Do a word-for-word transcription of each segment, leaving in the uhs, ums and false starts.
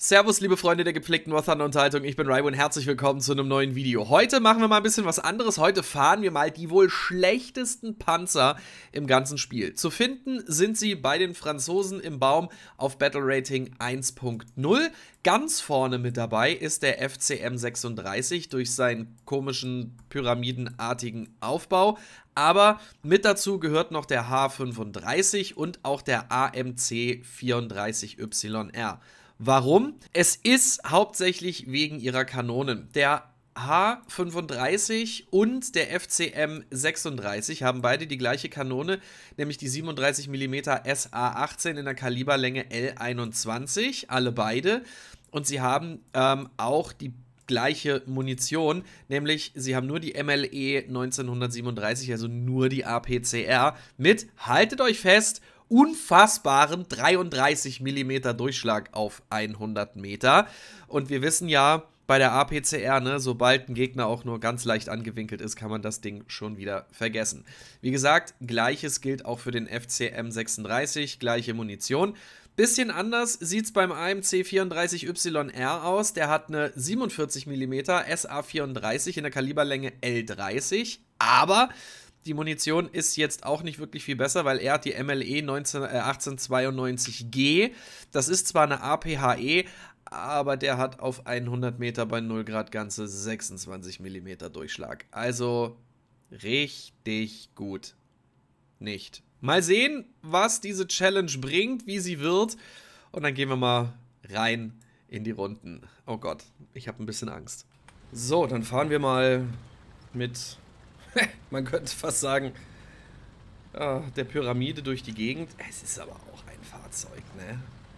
Servus, liebe Freunde der gepflegten War Thunder Unterhaltung, ich bin Raibo und herzlich willkommen zu einem neuen Video. Heute machen wir mal ein bisschen was anderes. Heute fahren wir mal die wohl schlechtesten Panzer im ganzen Spiel. Zu finden sind sie bei den Franzosen im Baum auf Battle Rating eins Punkt null. Ganz vorne mit dabei ist der F C M sechsunddreißig durch seinen komischen pyramidenartigen Aufbau. Aber mit dazu gehört noch der H fünfunddreißig und auch der A M C vierunddreißig Y R. Warum? Es ist hauptsächlich wegen ihrer Kanonen. Der H fünfunddreißig und der F C M sechsunddreißig haben beide die gleiche Kanone, nämlich die siebenunddreißig Millimeter S A achtzehn in der Kaliberlänge L einundzwanzig, alle beide. Und sie haben ähm, auch die gleiche Munition, nämlich sie haben nur die M L E neunzehnhundertsiebenunddreißig, also nur die A P C R mit, haltet euch fest, unfassbaren dreiunddreißig Millimeter Durchschlag auf hundert Meter. Und wir wissen ja, bei der A P C R, ne, sobald ein Gegner auch nur ganz leicht angewinkelt ist, kann man das Ding schon wieder vergessen. Wie gesagt, gleiches gilt auch für den F C M sechsunddreißig, gleiche Munition. Bisschen anders sieht es beim A M C vierunddreißig Y R aus. Der hat eine siebenundvierzig Millimeter S A vierunddreißig in der Kaliberlänge L dreißig, aber die Munition ist jetzt auch nicht wirklich viel besser, weil er hat die M L E achtzehnhundertzweiundneunzig G. Das ist zwar eine A P H E, aber der hat auf hundert Meter bei null Grad ganze sechsundzwanzig Millimeter Durchschlag. Also richtig gut. Nicht. Mal sehen, was diese Challenge bringt, wie sie wird. Und dann gehen wir mal rein in die Runden. Oh Gott, ich habe ein bisschen Angst. So, dann fahren wir mal mit... Man könnte fast sagen, ja, der Pyramide durch die Gegend. Es ist aber auch ein Fahrzeug, ne?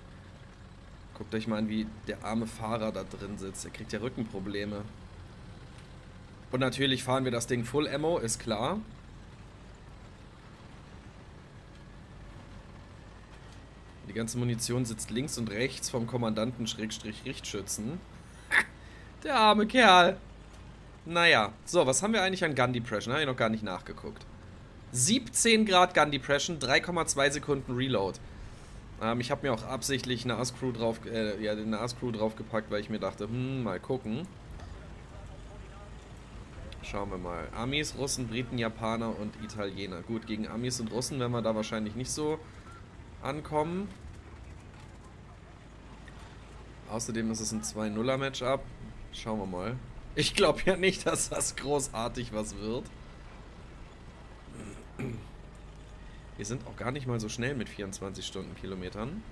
Guckt euch mal an, wie der arme Fahrer da drin sitzt. Er kriegt ja Rückenprobleme. Und natürlich fahren wir das Ding Full Ammo, ist klar. Die ganze Munition sitzt links und rechts vom Kommandanten Schrägstrich Richtschützen. Der arme Kerl. Naja, so, was haben wir eigentlich an Gun Depression? Habe ich noch gar nicht nachgeguckt. siebzehn Grad Gun Depression, drei Komma zwei Sekunden Reload. Ähm, ich habe mir auch absichtlich eine A S-Crew drauf, äh, ja, eine A S-Crew draufgepackt, weil ich mir dachte, hm, mal gucken. Schauen wir mal. Amis, Russen, Briten, Japaner und Italiener. Gut, gegen Amis und Russen werden wir da wahrscheinlich nicht so ankommen. Außerdem ist es ein zwei null Matchup. Schauen wir mal. Ich glaube ja nicht, dass das großartig was wird. Wir sind auch gar nicht mal so schnell mit vierundzwanzig Stundenkilometern.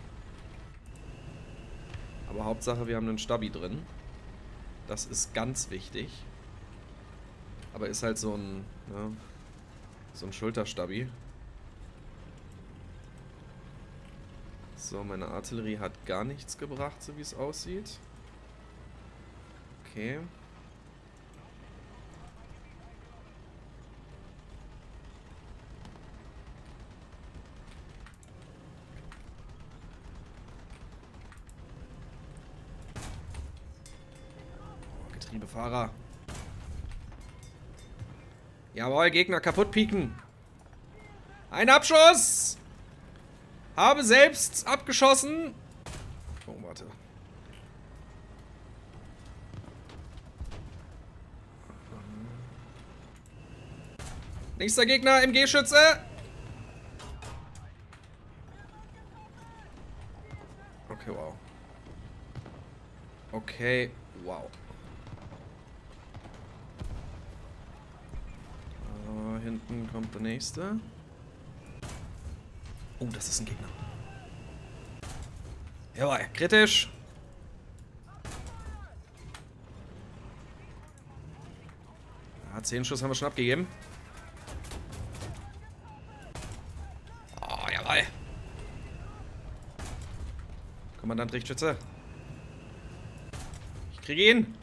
Aber Hauptsache, wir haben einen Stabi drin. Das ist ganz wichtig. Aber ist halt so ein, ja, so ein Schulterstabi. So, meine Artillerie hat gar nichts gebracht, so wie es aussieht. Okay. Oh, Getriebefahrer. Jawohl, Gegner kaputt pieken. Ein Abschuss! Habe selbst abgeschossen. Oh, warte. Nächster Gegner, M G-Schütze. Okay, wow. Okay, wow. Uh, hinten kommt der nächste. Oh, das ist ein Gegner. Jawohl, kritisch. Ja, zehn Schuss haben wir schon abgegeben. Kommandant Richtschütze. Ich kriege ihn.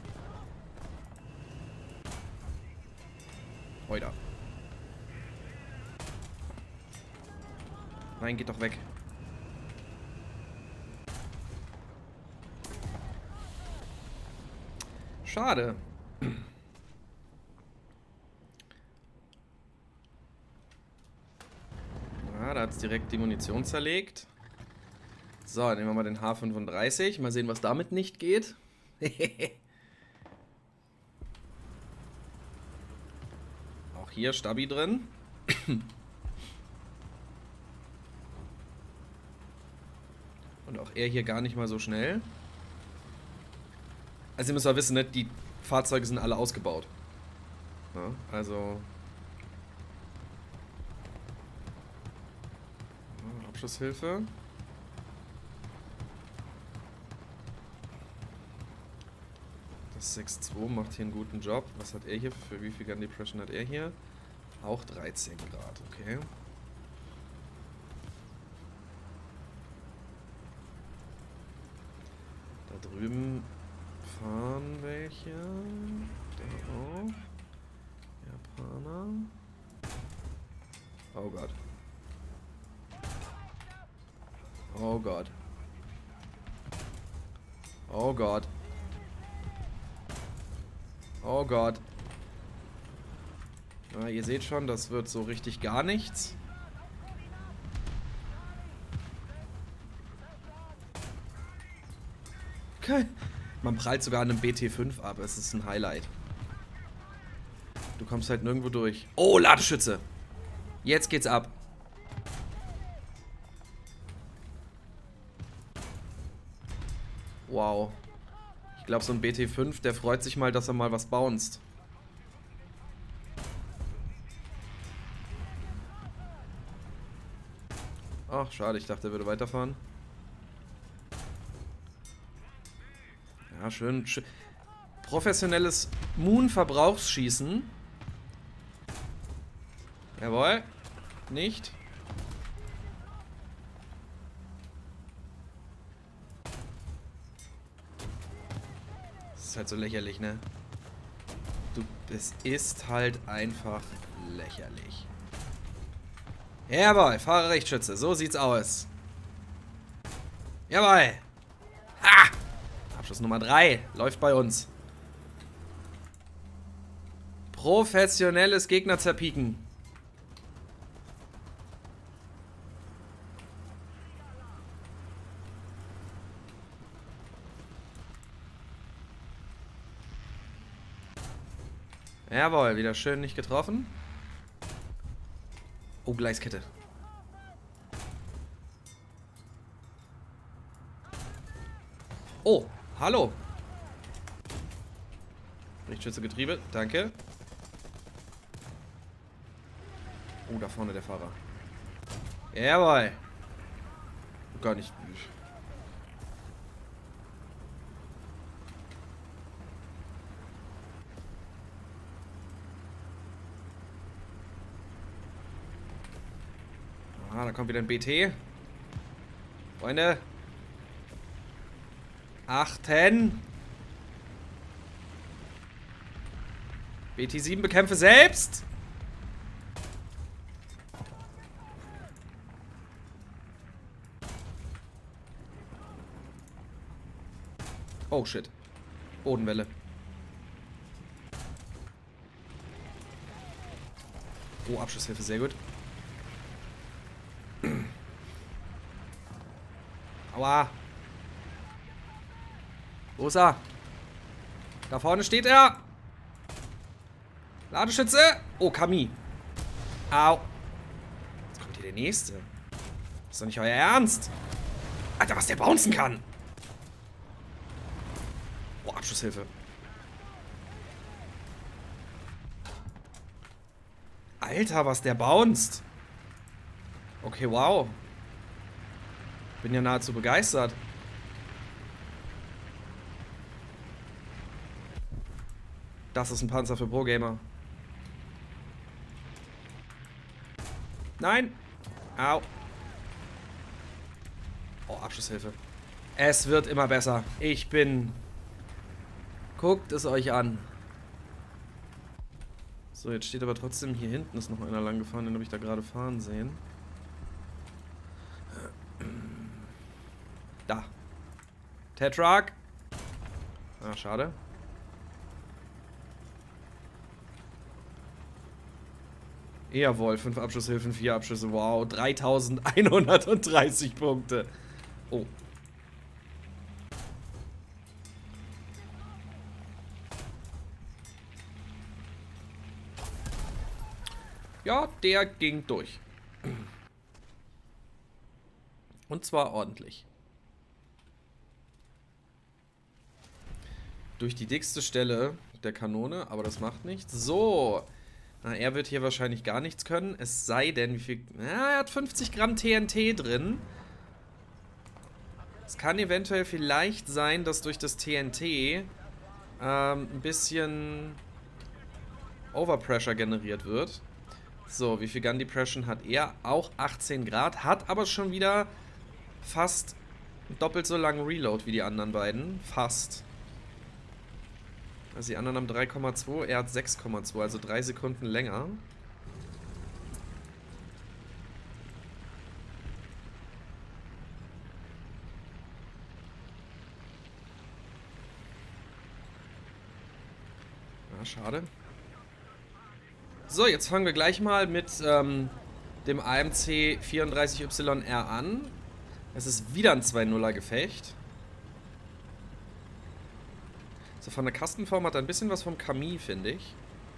Heute. Nein, geht doch weg. Schade. Ja, da hat es direkt die Munition zerlegt. So, nehmen wir mal den H fünfunddreißig. Mal sehen, was damit nicht geht. Auch hier Stabi drin. Und auch er hier gar nicht mal so schnell. Also ihr müsst auch wissen, ne? Die Fahrzeuge sind alle ausgebaut. Ja, also... Ja, Abschusshilfe. Das sechs zwei macht hier einen guten Job. Was hat er hier? Für wie viel Gun Depression hat er hier? Auch dreizehn Grad, okay. Da drüben fahren welche. Da auch. Japaner. Oh Gott. Oh Gott. Oh Gott. Oh Gott. Ja, ihr seht schon, das wird so richtig gar nichts. Okay. Man prallt sogar an einem B T fünf ab. Es ist ein Highlight. Du kommst halt nirgendwo durch. Oh, Ladeschütze. Jetzt geht's ab. Wow. Ich glaube, so ein B T fünf, der freut sich mal, dass er mal was bounced. Ach, schade. Ich dachte, er würde weiterfahren. Ja, schön. schön. Professionelles Moon-Verbrauchsschießen. Jawohl. Nicht. Das ist halt so lächerlich, ne? Du, es ist halt einfach lächerlich. Jawohl, Fahrerrechtsschütze. So sieht's aus. Jawohl. Ha! Abschluss Nummer drei. Läuft bei uns. Professionelles Gegner zerpieken. Jawohl, wieder schön nicht getroffen. Oh, Gleiskette. Oh, hallo. Richtschütze Getriebe, danke. Oh, da vorne der Fahrer. Jawohl. Gar nicht. Ah, da kommt wieder ein B T. Freunde. Achten. B T sieben bekämpfe selbst. Oh shit. Bodenwelle. Oh, Abschusshilfe, sehr gut. Aua. Wo ist er? Da vorne steht er. Ladeschütze. Oh, Kami. Au. Jetzt kommt hier der nächste. Das ist doch nicht euer Ernst. Alter, was der bouncen kann. Oh, Abschusshilfe. Alter, was der bounced. Okay, wow. Bin ja nahezu begeistert. Das ist ein Panzer für Pro-Gamer. Nein. Au. Oh, Abschusshilfe. Es wird immer besser. Ich bin... Guckt es euch an. So, jetzt steht aber trotzdem hier hinten ist noch einer lang gefahren, den habe ich da gerade fahren sehen. Da. Tetrak. Ah, schade. Jawohl, fünf Abschusshilfen, vier Abschüsse. Wow, dreitausendeinhundertdreißig Punkte. Oh, Ja, der ging durch. Und zwar ordentlich. Durch die dickste Stelle der Kanone, aber das macht nichts. So. Na, er wird hier wahrscheinlich gar nichts können. Es sei denn, wie viel... Ja, er hat fünfzig Gramm T N T drin. Es kann eventuell vielleicht sein, dass durch das T N T ähm, ein bisschen Overpressure generiert wird. So, wie viel Gun Depression hat er? Auch achtzehn Grad. Hat aber schon wieder fast doppelt so langen Reload wie die anderen beiden. Fast. Also die anderen haben drei Komma zwei, er hat sechs Komma zwei, also drei Sekunden länger. Ja, schade. So, jetzt fangen wir gleich mal mit ähm, dem A M C vierunddreißig Y R an. Es ist wieder ein zwei nuller Gefecht. So, von der Kastenform hat er ein bisschen was vom Kami, finde ich.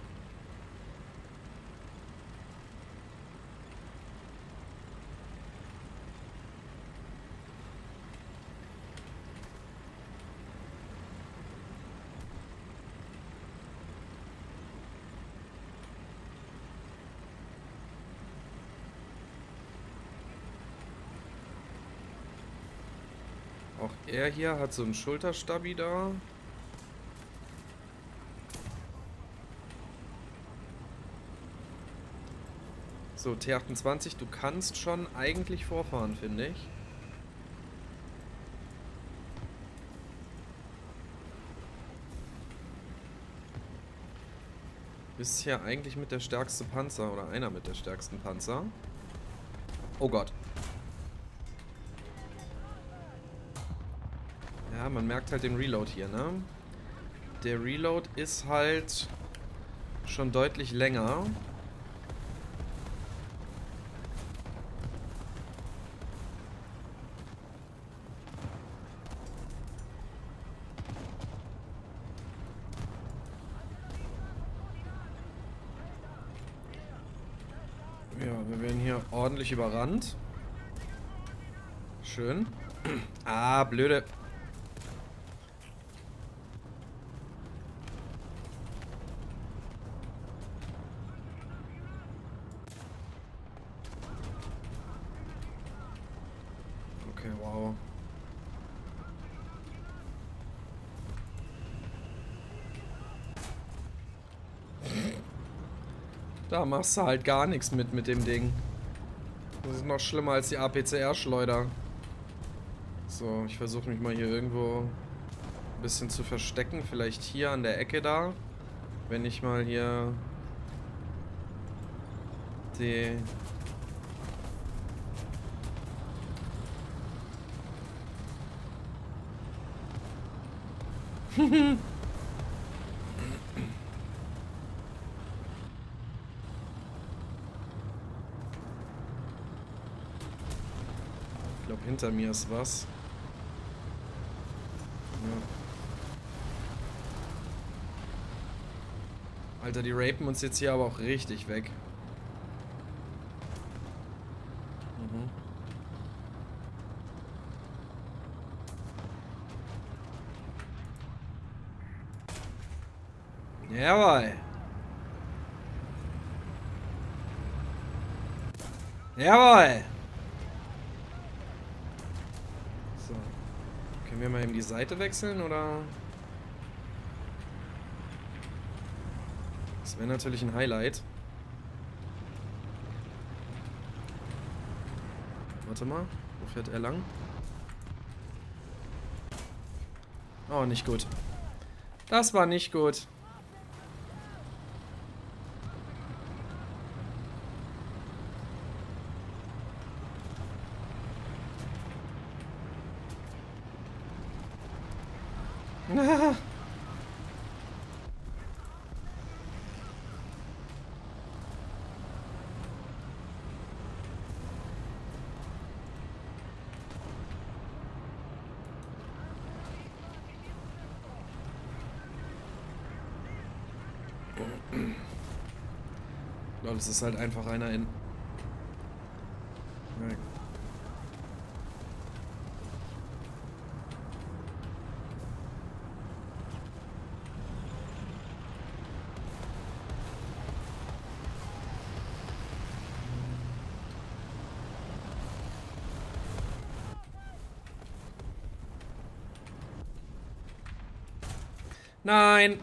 Auch er hier hat so einen Schulterstabi da. So, T achtundzwanzig, du kannst schon eigentlich vorfahren, finde ich. Bist hier eigentlich mit der stärkste Panzer oder einer mit der stärksten Panzer. Oh Gott. Ja, man merkt halt den Reload hier, ne? Der Reload ist halt schon deutlich länger. Ja, wir werden hier ordentlich überrannt. Schön. Ah, blöde. Okay, wow. Da machst du halt gar nichts mit mit dem Ding. Das ist noch schlimmer als die A P C R-Schleuder. So, ich versuche mich mal hier irgendwo ein bisschen zu verstecken. Vielleicht hier an der Ecke da. Wenn ich mal hier die... Ich glaube, hinter mir ist was. Ja. Alter, die rapen uns jetzt hier aber auch richtig weg. Mhm. Jawohl. Jawohl. So. Können wir mal eben die Seite wechseln, oder? Das wäre natürlich ein Highlight. Warte mal. Wo fährt er lang? Oh, nicht gut. Das war nicht gut. Ah. glaube, es ist halt einfach einer in... Ja. Nein!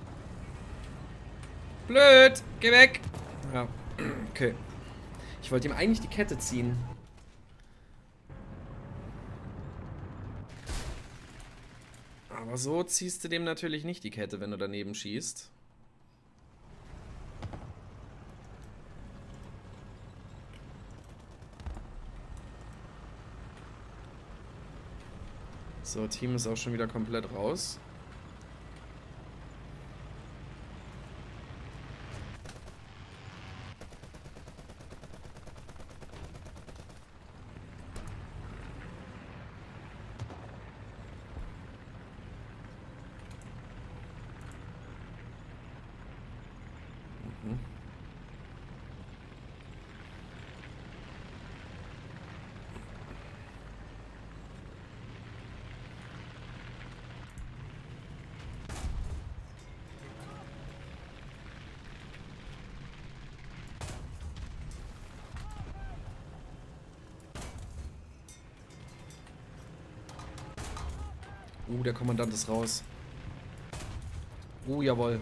Blöd! Geh weg! Ja, okay. Ich wollte ihm eigentlich die Kette ziehen. Aber so ziehst du dem natürlich nicht die Kette, wenn du daneben schießt. So, Team ist auch schon wieder komplett raus. Mhm. Uh, der Kommandant ist raus. Uh, jawohl.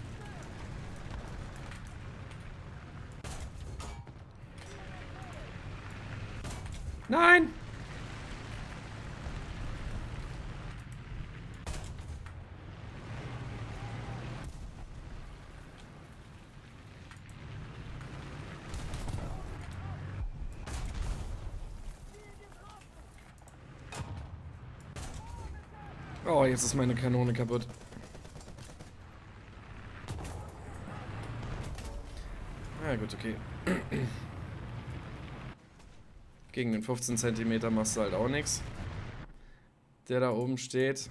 Nein! Oh, jetzt ist meine Kanone kaputt. Ja, gut, okay. Gegen den fünfzehn Zentimeter machst du halt auch nichts. Der da oben steht.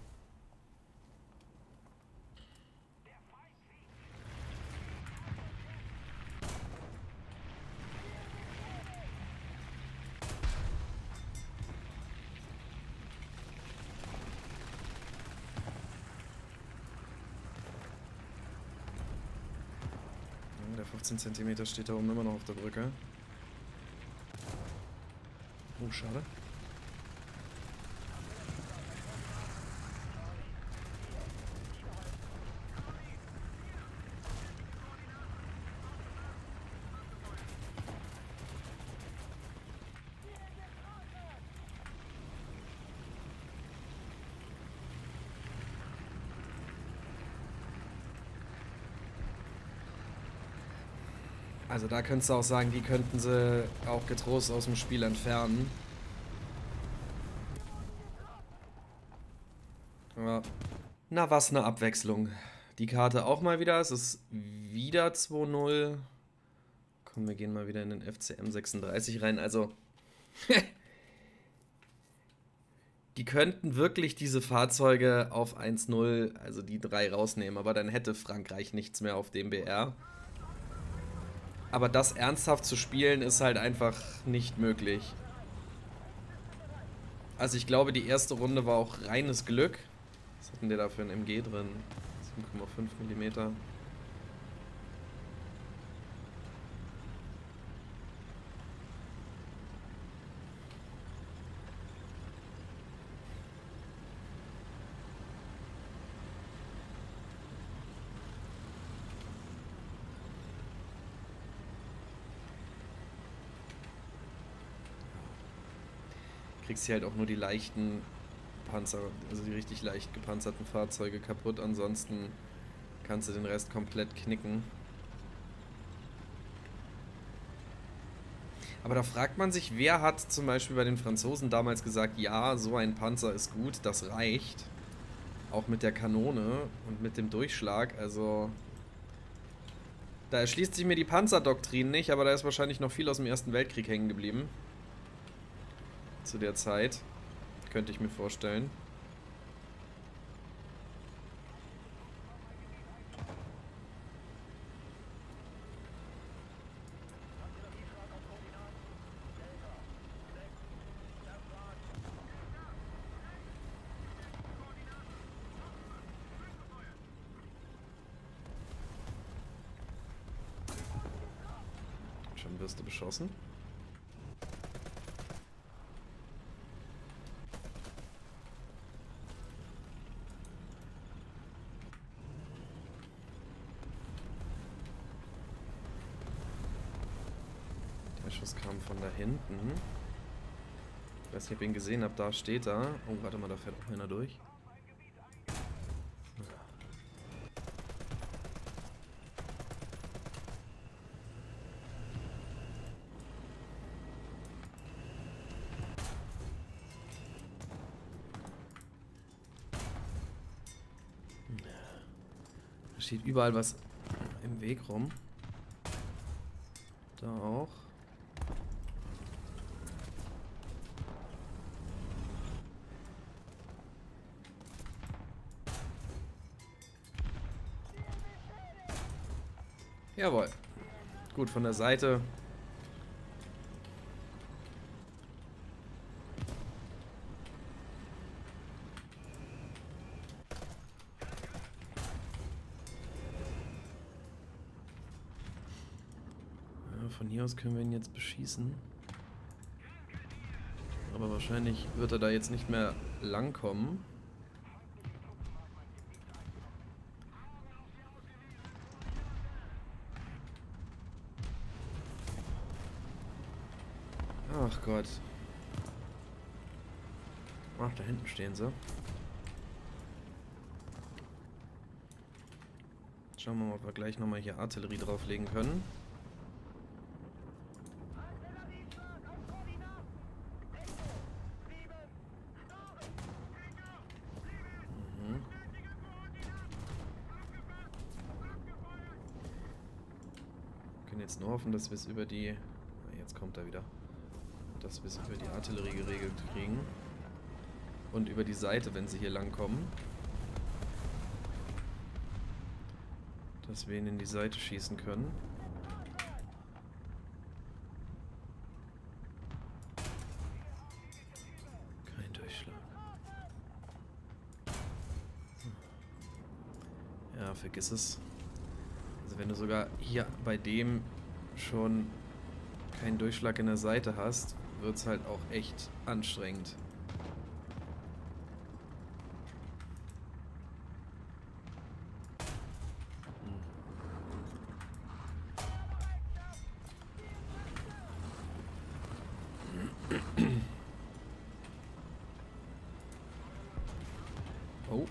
Der fünfzehn Zentimeter steht da oben immer noch auf der Brücke. Oh, schade. Also da könntest du auch sagen, die könnten sie auch getrost aus dem Spiel entfernen. Ja. Na, was eine Abwechslung. Die Karte auch mal wieder. Es ist wieder zwei null. Komm, wir gehen mal wieder in den F C M sechsunddreißig rein. Also, die könnten wirklich diese Fahrzeuge auf eins null, also die drei rausnehmen. Aber dann hätte Frankreich nichts mehr auf dem B R. Aber das ernsthaft zu spielen, ist halt einfach nicht möglich. Also ich glaube, die erste Runde war auch reines Glück. Was hatten der da für ein M G drin? sieben Komma fünf Millimeter. Kriegst hier halt auch nur die leichten Panzer, also die richtig leicht gepanzerten Fahrzeuge kaputt. Ansonsten kannst du den Rest komplett knicken. Aber da fragt man sich, wer hat zum Beispiel bei den Franzosen damals gesagt, ja, so ein Panzer ist gut, das reicht. Auch mit der Kanone und mit dem Durchschlag, also... Da erschließt sich mir die Panzerdoktrin nicht, aber da ist wahrscheinlich noch viel aus dem Ersten Weltkrieg hängen geblieben. Zu der Zeit. Könnte ich mir vorstellen. Schon wirst du beschossen. Der Schuss kam von da hinten. Ich weiß nicht, ob ihr ihn gesehen habt. Da steht er. Oh, warte mal, da fährt auch einer durch. Da steht überall was im Weg rum. Da auch. Jawohl. Gut, von der Seite. Ja, von hier aus können wir ihn jetzt beschießen. Aber wahrscheinlich wird er da jetzt nicht mehr lang kommen. Ach Gott. Ach, da hinten stehen sie. Schauen wir mal, ob wir gleich nochmal hier Artillerie drauflegen können. Mhm. Wir können jetzt nur hoffen, dass wir es über die... Jetzt kommt er wieder. Dass wir es über die Artillerie geregelt kriegen. Und über die Seite, wenn sie hier lang kommen. Dass wir ihn in die Seite schießen können. Kein Durchschlag. Ja, vergiss es. Also wenn du sogar hier bei dem schon keinen Durchschlag in der Seite hast, wird es halt auch echt anstrengend. Oh.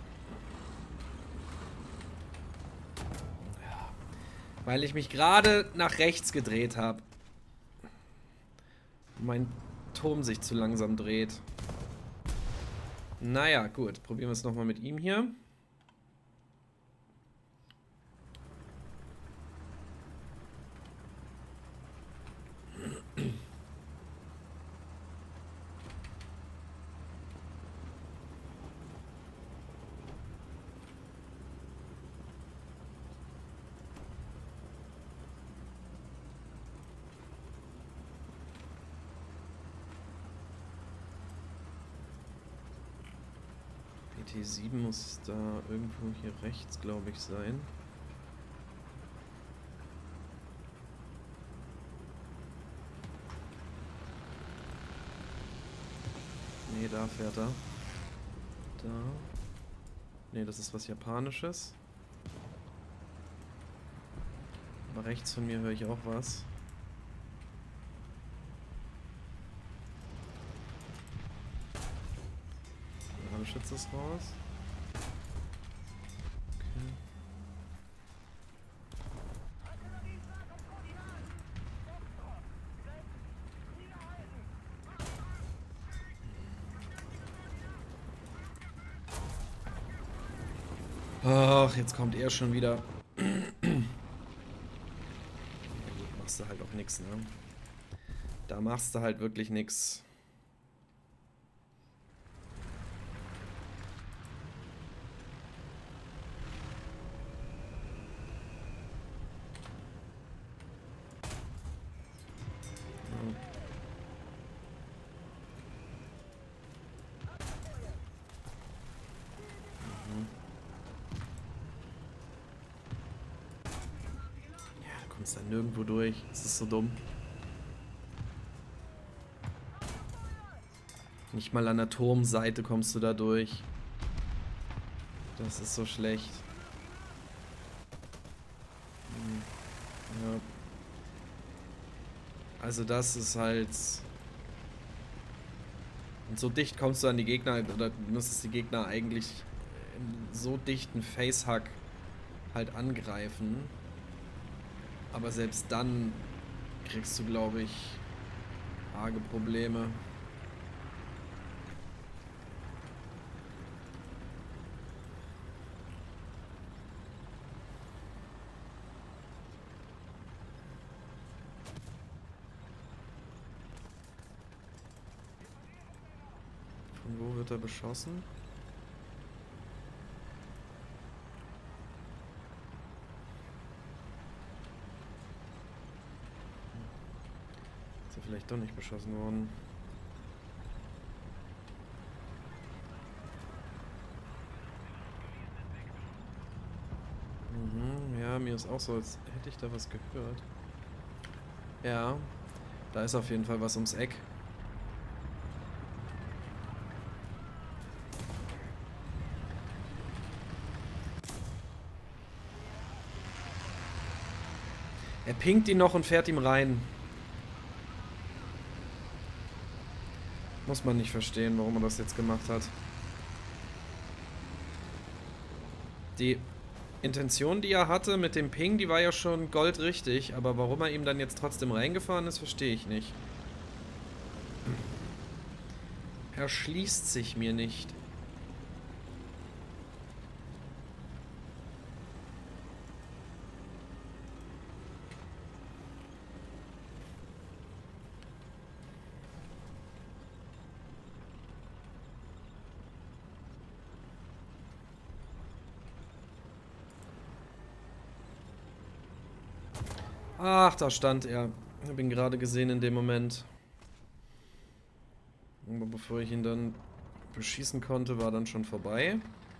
Ja. Weil ich mich gerade nach rechts gedreht habe. Mein Turm sich zu langsam dreht. Naja, gut. Probieren wir es nochmal mit ihm hier. T sieben muss da irgendwo hier rechts, glaube ich, sein. Nee, da fährt er. Da. Nee, das ist was Japanisches. Aber rechts von mir höre ich auch was. Schütze ist raus. Okay. Ach, jetzt kommt er schon wieder. Ja, gut, machst du halt auch nichts, ne? Da machst du halt wirklich nichts. Kommst da nirgendwo durch. Das ist so dumm. Nicht mal an der Turmseite kommst du da durch. Das ist so schlecht. Ja. Also das ist halt... Und so dicht kommst du an die Gegner, oder du müsstest die Gegner eigentlich in so dichten Facehack halt angreifen. Aber selbst dann kriegst du, glaube ich, arge Probleme. Von wo wird er beschossen? Ist er vielleicht doch nicht beschossen worden? Mhm, ja, mir ist auch so, als hätte ich da was gehört. Ja, da ist auf jeden Fall was ums Eck. Er pinkt ihn noch und fährt ihm rein. Muss man nicht verstehen, warum er das jetzt gemacht hat. Die Intention, die er hatte mit dem Ping, die war ja schon goldrichtig, aber warum er ihm dann jetzt trotzdem reingefahren ist, verstehe ich nicht. Erschließt sich mir nicht. Ach, da stand er. Ich habe ihn gerade gesehen in dem Moment. Aber bevor ich ihn dann beschießen konnte, war dann schon vorbei.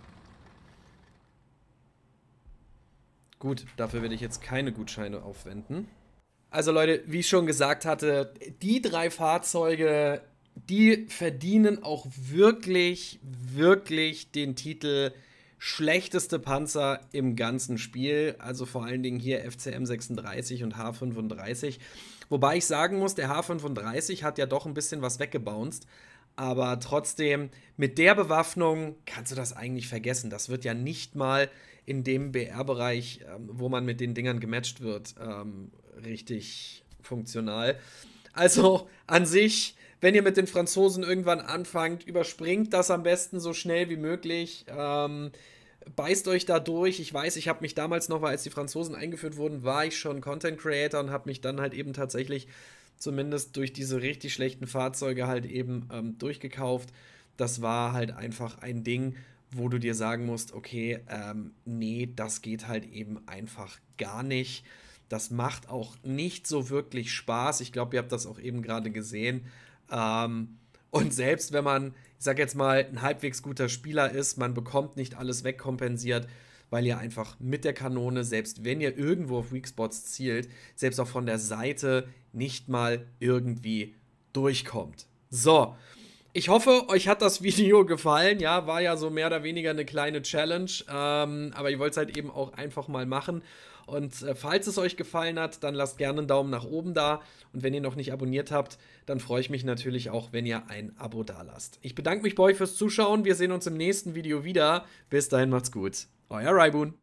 Gut, dafür werde ich jetzt keine Gutscheine aufwenden. Also Leute, wie ich schon gesagt hatte, die drei Fahrzeuge, die verdienen auch wirklich, wirklich den Titel schlechteste Panzer im ganzen Spiel. Also vor allen Dingen hier F C M sechsunddreißig und H fünfunddreißig. Wobei ich sagen muss, der H fünfunddreißig hat ja doch ein bisschen was weggebounced. Aber trotzdem, mit der Bewaffnung kannst du das eigentlich vergessen. Das wird ja nicht mal in dem B R-Bereich, ähm, wo man mit den Dingern gematcht wird, ähm, richtig funktional. Also an sich, wenn ihr mit den Franzosen irgendwann anfangt, überspringt das am besten so schnell wie möglich. Ähm, beißt euch da durch. Ich weiß, ich habe mich damals noch, weil als die Franzosen eingeführt wurden, war ich schon Content Creator und habe mich dann halt eben tatsächlich zumindest durch diese richtig schlechten Fahrzeuge halt eben ähm, durchgekauft. Das war halt einfach ein Ding, wo du dir sagen musst, okay, ähm, nee, das geht halt eben einfach gar nicht. Das macht auch nicht so wirklich Spaß. Ich glaube, ihr habt das auch eben gerade gesehen. Ähm, und selbst wenn man, ich sag jetzt mal, ein halbwegs guter Spieler ist, man bekommt nicht alles wegkompensiert, weil ihr einfach mit der Kanone, selbst wenn ihr irgendwo auf Weak Spots zielt, selbst auch von der Seite nicht mal irgendwie durchkommt. So, ich hoffe, euch hat das Video gefallen. Ja, war ja so mehr oder weniger eine kleine Challenge, ähm, aber ich wollte es halt eben auch einfach mal machen. Und äh, falls es euch gefallen hat, dann lasst gerne einen Daumen nach oben da. Und wenn ihr noch nicht abonniert habt, dann freue ich mich natürlich auch, wenn ihr ein Abo da lasst. Ich bedanke mich bei euch fürs Zuschauen. Wir sehen uns im nächsten Video wieder. Bis dahin macht's gut. Euer Raiboon.